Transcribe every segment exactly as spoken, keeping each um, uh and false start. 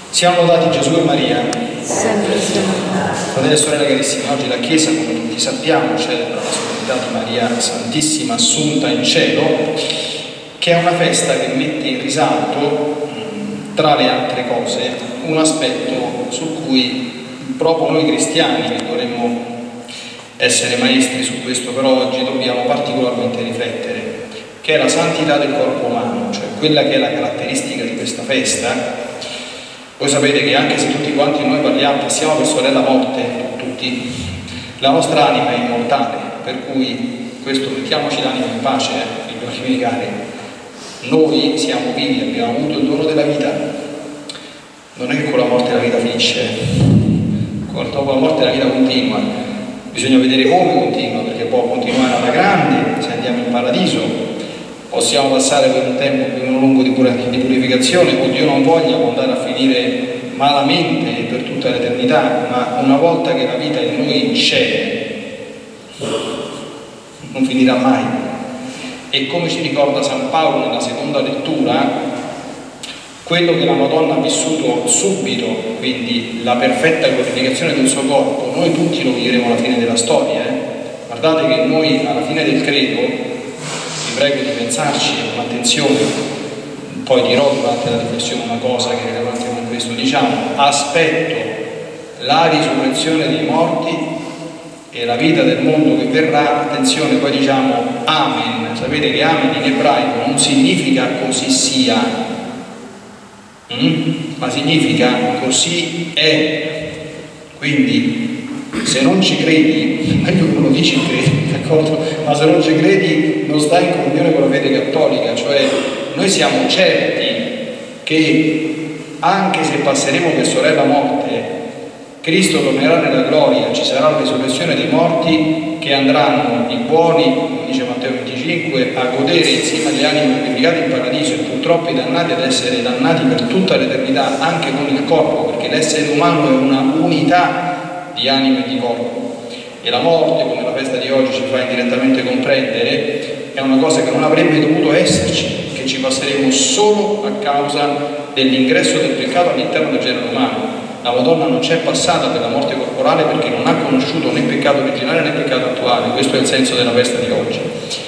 Siamo lodati Gesù e Maria. Sempre Fratelli e sorelle carissimi, oggi la Chiesa, come tutti sappiamo, celebra la solennità di Maria Santissima Assunta in cielo, che è una festa che mette in risalto, tra le altre cose, un aspetto su cui proprio noi cristiani, che dovremmo essere maestri su questo, però oggi dobbiamo particolarmente riflettere, che è la santità del corpo umano, cioè quella che è la caratteristica di questa festa. Voi sapete che anche se tutti quanti noi parliamo, passiamo per sorella morte, tutti, la nostra anima è immortale, per cui questo mettiamoci l'anima in pace, eh, figlioli miei cari. Noi siamo vivi, abbiamo avuto il dono della vita. Non è che con la morte la vita finisce, dopo la morte la vita continua. Bisogna vedere come continua, perché può continuare alla grande se andiamo in paradiso. Possiamo passare per un tempo più lungo di purificazione, o Dio non voglia, può andare a finire malamente per tutta l'eternità, ma una volta che la vita in noi c'è, non finirà mai. E come ci ricorda San Paolo nella seconda lettura, quello che la Madonna ha vissuto subito, quindi la perfetta glorificazione del suo corpo, noi tutti lo vivremo alla fine della storia. Eh? Guardate che noi alla fine del credo, vi prego di pensarci con attenzione, poi dirò durante la riflessione una cosa che è rilevante con questo, diciamo, aspetto la risurrezione dei morti e la vita del mondo che verrà, attenzione, poi diciamo amen. Sapete che amen in ebraico non significa così sia, mm? ma significa così è. Quindi se non ci credi, meglio che non lo dici credi, d'accordo? Ma se non ci credi non stai in comunione con la fede cattolica, cioè noi siamo certi che anche se passeremo per sorella morte, Cristo tornerà nella gloria, ci sarà la risurrezione dei morti che andranno i buoni, come dice Matteo venticinque, a godere insieme alle anime glorificate in paradiso e purtroppo i dannati ad essere dannati per tutta l'eternità anche con il corpo, perché l'essere umano è una unità di anima e di corpo. E la morte, come la festa di oggi ci fa indirettamente comprendere, è una cosa che non avrebbe dovuto esserci, che ci passeremo solo a causa dell'ingresso del peccato all'interno del genere umano. La Madonna non c'è passata per la morte corporale perché non ha conosciuto né peccato originale né peccato attuale. Questo è il senso della festa di oggi.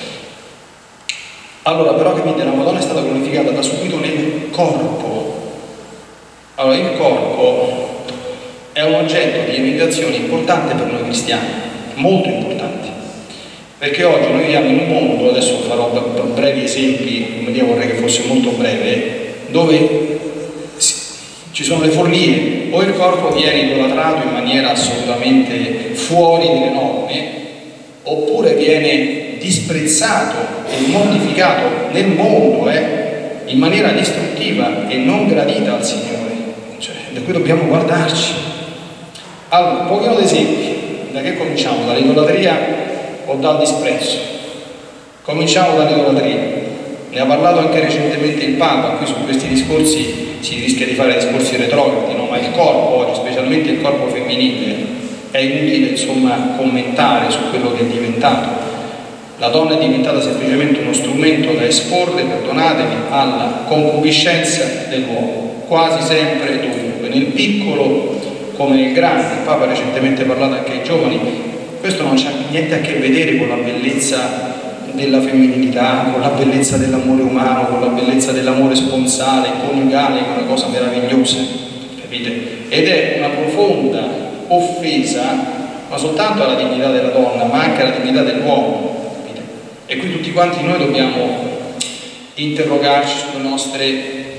Allora, però capite, la Madonna è stata glorificata da subito nel corpo. Allora, il corpo è un oggetto di imitazione importante per noi cristiani, molto importante, perché oggi noi viviamo in un mondo, adesso farò brevi esempi, come dire, vorrei che fosse molto breve, dove ci sono le follie, o il corpo viene idolatrato in maniera assolutamente fuori delle norme, oppure viene disprezzato e mortificato nel mondo eh, in maniera distruttiva e non gradita al Signore. Cioè, da cui dobbiamo guardarci. Allora, un pochino di esempi. Da che cominciamo? Dall'idolatria o dal disprezzo? Cominciamo dall'idolatria. Ne ha parlato anche recentemente il Papa, qui su questi discorsi si rischia di fare discorsi retrogradi, no? Ma il corpo oggi, specialmente il corpo femminile, è inutile insomma commentare su quello che è diventato. La donna è diventata semplicemente uno strumento da esporre, perdonatemi, alla concupiscenza dell'uomo, quasi sempre e dovunque, nel piccolo come nel grande. Il Papa ha recentemente parlato anche ai giovani. Questo non c'ha niente a che vedere con la bellezza della femminilità, con la bellezza dell'amore umano, con la bellezza dell'amore sponsale, coniugale, che è una cosa meravigliosa, capite? Ed è una profonda offesa, ma soltanto alla dignità della donna, ma anche alla dignità dell'uomo, capite? E qui tutti quanti noi dobbiamo interrogarci sulle nostre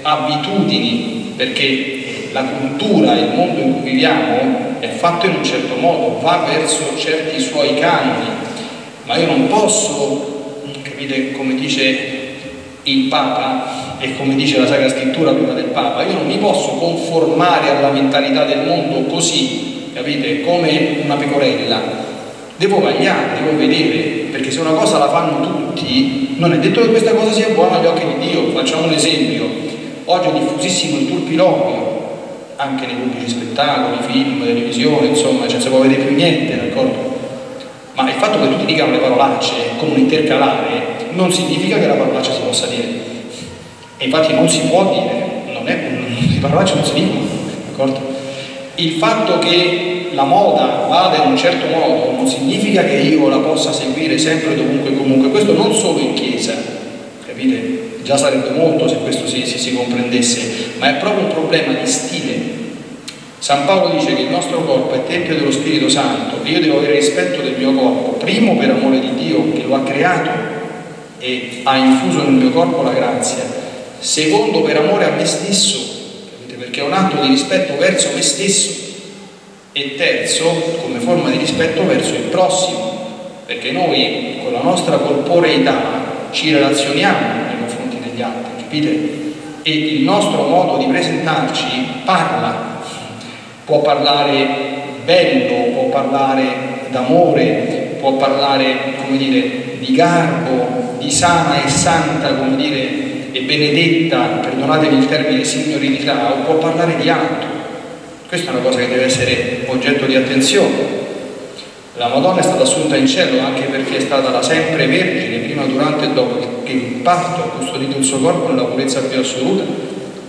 abitudini, perché la cultura, il mondo in cui viviamo è fatto in un certo modo, va verso certi suoi canoni, ma io non posso, capite, come dice il Papa e come dice la Sacra Scrittura prima del Papa, io non mi posso conformare alla mentalità del mondo così, capite, come una pecorella. Devo vagliare, devo vedere, perché se una cosa la fanno tutti, non è detto che questa cosa sia buona agli occhi di Dio. Facciamo un esempio. Oggi è diffusissimo il turpiloquio, anche nei pubblici spettacoli, film, televisione, insomma, cioè non si può vedere più niente, d'accordo? Ma il fatto che tutti dicano le parolacce come un intercalare non significa che la parolaccia si possa dire. E infatti non si può dire, non è, le parolacce non si dicono, d'accordo? Il fatto che la moda vada in un certo modo non significa che io la possa seguire sempre, dovunque, comunque. Questo non solo in chiesa, capite? Già sarebbe molto se questo si, si, si comprendesse, ma è proprio un problema di stile. San Paolo dice che il nostro corpo è tempio dello Spirito Santo e io devo avere rispetto del mio corpo, primo per amore di Dio che lo ha creato e ha infuso nel mio corpo la grazia, secondo per amore a me stesso, capite? Perché è un atto di rispetto verso me stesso, e terzo come forma di rispetto verso il prossimo, perché noi con la nostra corporeità ci relazioniamo nei confronti degli altri, capite? E il nostro modo di presentarci parla. Può parlare bello, può parlare d'amore, può parlare, come dire, di garbo, di sana e santa, come dire, e benedetta, perdonatemi il termine, signorilità, o può parlare di altro. Questa è una cosa che deve essere oggetto di attenzione. La Madonna è stata assunta in cielo anche perché è stata la sempre vergine, prima, durante e dopo che il parto ha custodito il suo corpo nella purezza più assoluta.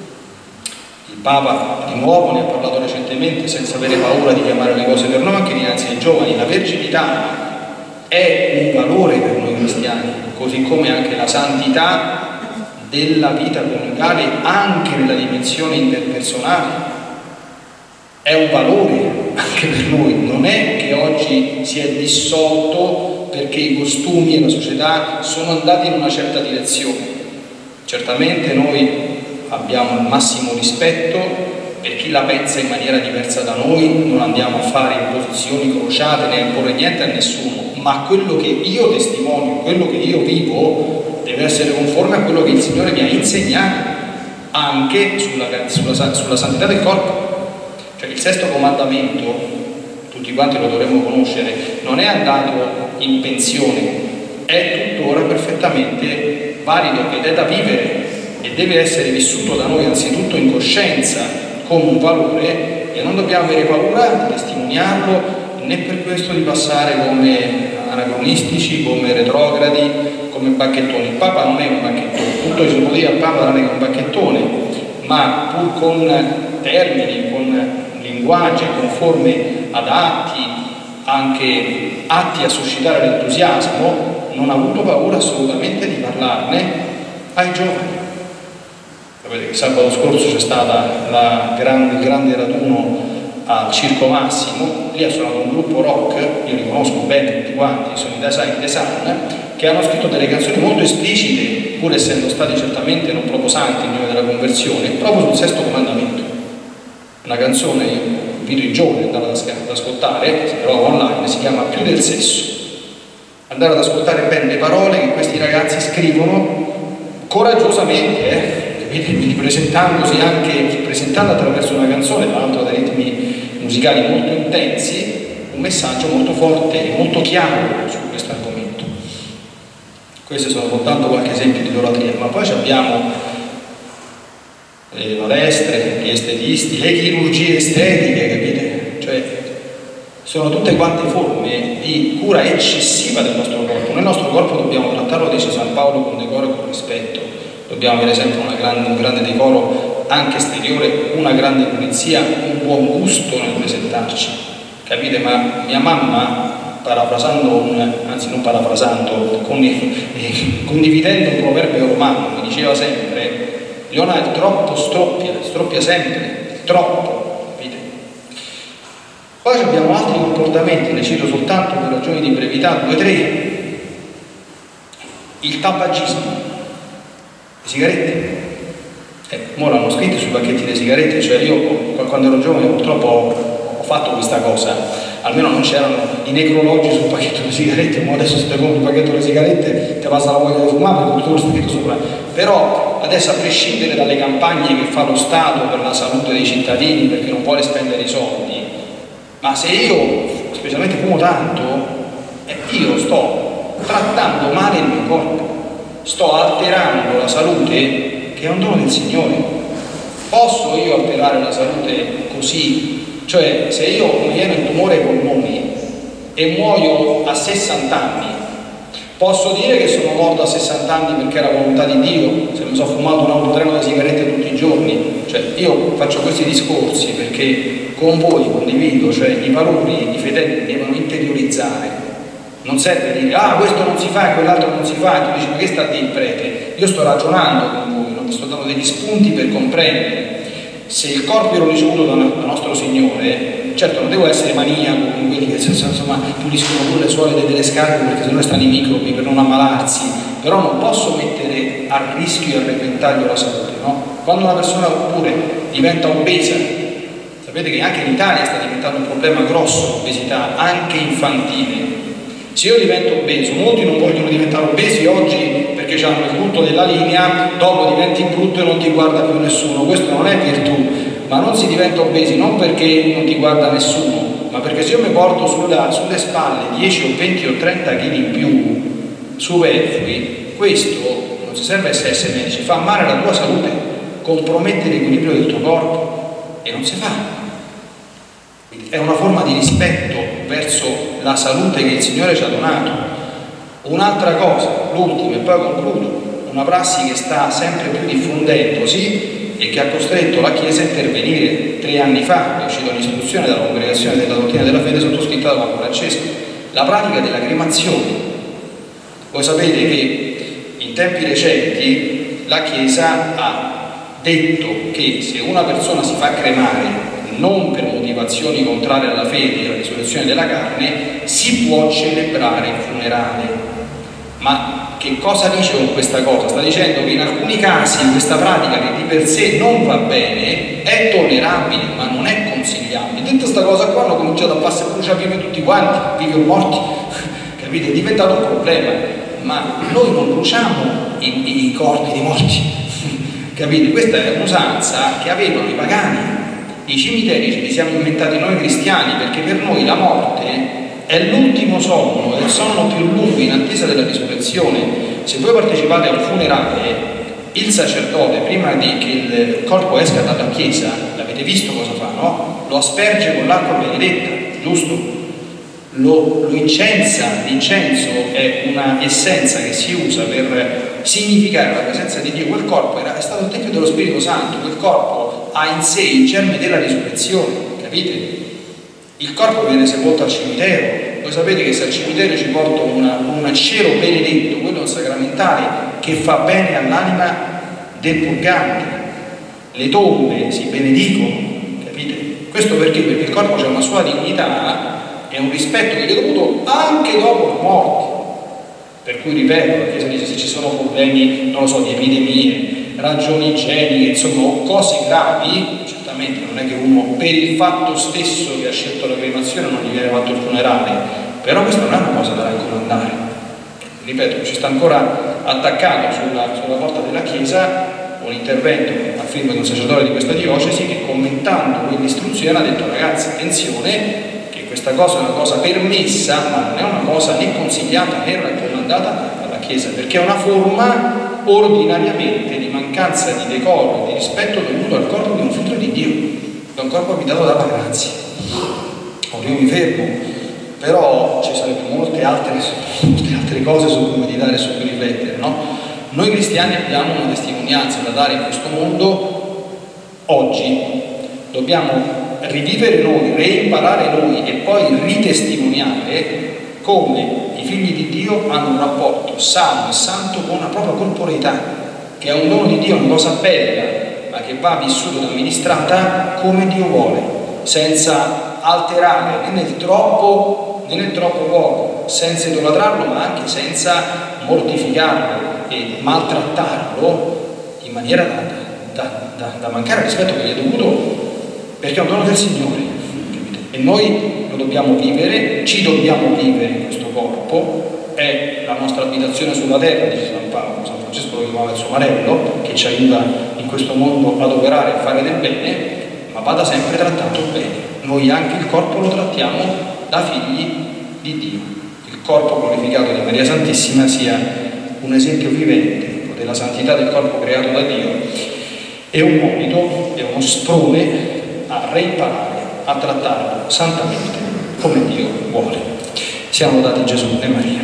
Il Papa di nuovo ne ha parlato recentemente, senza avere paura di chiamare le cose per nome anche dinanzi ai giovani. La verginità è un valore per noi cristiani, così come anche la santità della vita coniugale, anche nella dimensione interpersonale, è un valore anche per noi. Non è che oggi si è dissolto perché i costumi e la società sono andati in una certa direzione. Certamente noi abbiamo il massimo rispetto per chi la pensa in maniera diversa da noi, non andiamo a fare imposizioni crociate né a imporre niente a nessuno, ma quello che io testimonio, quello che io vivo deve essere conforme a quello che il Signore mi ha insegnato, anche sulla, sulla, sulla santità del corpo. Cioè il sesto comandamento, tutti quanti lo dovremmo conoscere, non è andato in pensione, è tuttora perfettamente valido ed è da vivere e deve essere vissuto da noi anzitutto in coscienza come un valore, e non dobbiamo avere paura di testimoniarlo, né per questo di passare come anacronistici, come retrogradi, come bacchettoni. Il Papa non è un bacchettone, tutto si può dire al Papa non è un bacchettone, ma pur con termini, con linguaggi, con forme adatti, anche atti a suscitare l'entusiasmo, non ha avuto paura assolutamente di parlarne ai giovani. Sapete che sabato scorso c'è stata la grande, il grande raduno al Circo Massimo, lì ha suonato un gruppo rock, io li conosco bene tutti quanti, sono i Design Design, che hanno scritto delle canzoni molto esplicite, pur essendo stati certamente non proprio santi in nome della conversione, proprio sul sesto comandamento. Una canzone, io invito i giovani ad andare ad ascoltare, si trova online, si chiama Più del sesso. Andare ad ascoltare bene le parole che questi ragazzi scrivono coraggiosamente, eh? Presentandosi anche, presentando attraverso una canzone, tra l'altro da ritmi musicali molto intensi, un messaggio molto forte e molto chiaro su questo argomento. Questi sono soltanto qualche esempio di idolatria, ma poi abbiamo le palestre, gli estetisti, le chirurgie estetiche, capite? Cioè, sono tutte quante forme di cura eccessiva del nostro corpo. Nel nostro corpo dobbiamo trattarlo, dice San Paolo, con decoro e con rispetto. Dobbiamo avere sempre una grande, un grande decoro anche esteriore, una grande pulizia, un buon gusto nel presentarci, capite? Ma mia mamma, parafrasando, un, anzi non parafrasando, con, eh, condividendo un proverbio romano, mi diceva sempre: Leona, il troppo stroppia, stroppia sempre, il troppo, capite? Poi abbiamo altri comportamenti, ne cito soltanto per ragioni di brevità, due o tre. Il tabagismo. Le sigarette, eh, ora l'hanno scritto sui pacchetti di sigarette, cioè io quando ero giovane purtroppo ho, ho fatto questa cosa, almeno non c'erano i necrologi sul pacchetto di sigarette, ma adesso se ti compri un pacchetto di sigarette ti passa la voglia di fumare perché tutto lo scritto sopra. Però adesso, a prescindere dalle campagne che fa lo Stato per la salute dei cittadini perché non vuole spendere i soldi, ma se io specialmente fumo tanto, eh, io sto trattando male il mio corpo, sto alterando la salute che è un dono del Signore. Posso io alterare la salute così? Cioè, se io mi viene il tumore ai polmoni e muoio a sessanta anni, Posso dire che sono morto a sessanta anni perché era volontà di Dio, se mi sono fumato un autotreno di sigarette tutti i giorni. Cioè, io faccio questi discorsi perché con voi condivido, cioè i valori i fedeli devono interiorizzare. Non serve dire, ah, questo non si fa e quell'altro non si fa, e tu dici, ma che sta a dire il prete? Io sto ragionando con voi, non vi sto dando degli spunti per comprendere. Se il corpo ero ricevuto da nostro Signore, certo non devo essere maniaco come quelli che insomma puliscono pure le suole delle scarpe perché sennò stanno i microbi per non ammalarsi, però non posso mettere a rischio e a repentaglio la salute, no? Quando una persona oppure diventa obesa, sapete che anche in Italia sta diventando un problema grosso l'obesità, anche infantile. Se io divento obeso, molti non vogliono diventare obesi oggi perché hanno il culto della linea, dopo diventi brutto e non ti guarda più nessuno. Questo non è virtù, ma non si diventa obesi non perché non ti guarda nessuno, ma perché se io mi porto sulla, sulle spalle dieci o venti o trenta chili in più superflui, questo non si serve a essere medici, fa male alla tua salute, compromette l'equilibrio del tuo corpo e non si fa. È una forma di rispetto verso la salute che il Signore ci ha donato. Un'altra cosa, l'ultima e poi concludo, una prassi che sta sempre più diffondendosi e che ha costretto la Chiesa a intervenire tre anni fa, è uscita un'istruzione dalla Congregazione della Dottrina della Fede sottoscritta da Papa Francesco, la pratica della cremazione. Voi sapete che in tempi recenti la Chiesa ha detto che se una persona si fa cremare non per motivazioni contrarie alla fede e alla risurrezione della carne, si può celebrare il funerale. Ma che cosa dice con questa cosa? Sta dicendo che in alcuni casi questa pratica, che di per sé non va bene, è tollerabile, ma non è consigliabile. Detta questa cosa qua hanno cominciato a passare bruciapime tutti quanti, vivi o morti, capite? È diventato un problema, ma noi non bruciamo i, i corpi dei morti, capite? Questa è un'usanza che avevano i pagani. I cimiteri ce li siamo inventati noi cristiani perché per noi la morte è l'ultimo sonno, è il sonno più lungo in attesa della risurrezione. Se voi partecipate a un funerale, il sacerdote, prima di che il corpo esca dalla chiesa, l'avete visto cosa fa, no? Lo asperge con l'acqua benedetta, giusto? Lo, lo incensa. L'incenso è una essenza che si usa per significare la presenza di Dio. Quel corpo era, è stato il Tempio dello Spirito Santo, quel corpo ha in sé il germe della risurrezione, capite? Il corpo viene sepolto al cimitero. Voi sapete che se al cimitero ci porta una, un cero benedetto, quello è un sacramentale che fa bene all'anima del purgante. Le tombe si benedicono, capite? Questo perché? Perché il corpo ha una sua dignità e un rispetto che gli è dovuto anche dopo la morte. Per cui, ripeto, la Chiesa dice se ci sono problemi, non lo so, di epidemie, ragioni igieniche, insomma, cose gravi, certamente non è che uno per il fatto stesso che ha scelto la cremazione non gli viene fatto il funerale, però questa non è una cosa da raccomandare. Ripeto, ci sta ancora attaccato sulla, sulla porta della Chiesa un intervento a firma di un sacerdote di questa diocesi che, commentando quell'istruzione, ha detto: ragazzi, attenzione, che questa cosa è una cosa permessa, ma non è una cosa né consigliata né raccomandata dalla Chiesa, perché è una forma ordinariamente di mancanza di decoro e di rispetto dovuto al corpo di un figlio di Dio, da un corpo abitato dalla grazia. Ora io mi fermo, però ci sarebbero molte altre, molte altre cose su cui meditare e su cui riflettere, no? Noi cristiani abbiamo una testimonianza da dare in questo mondo oggi, dobbiamo rivivere noi, reimparare noi e poi ritestimoniare come i figli di Dio hanno un rapporto sano e santo con la propria corporeità, che è un dono di Dio, una cosa bella, ma che va vissuta ed amministrata come Dio vuole, senza alterare né nel troppo né nel troppo poco, senza idolatrarlo, ma anche senza mortificarlo e maltrattarlo in maniera da, da, da, da mancare al rispetto che gli è dovuto, perché è un dono del Signore, capite? E noi lo dobbiamo vivere, ci dobbiamo vivere in questo corpo, è la nostra abitazione sulla terra, dice San Paolo. San Francesco lo chiamava il suo marello, che ci aiuta in questo mondo ad operare e a fare del bene, ma vada sempre trattato bene. Noi anche il corpo lo trattiamo da figli di Dio. Il corpo glorificato di Maria Santissima sia un esempio vivente della santità del corpo creato da Dio e un monito e uno sprone a reimparare, a trattarlo santamente come Dio vuole. Siamo lodati Gesù e Maria.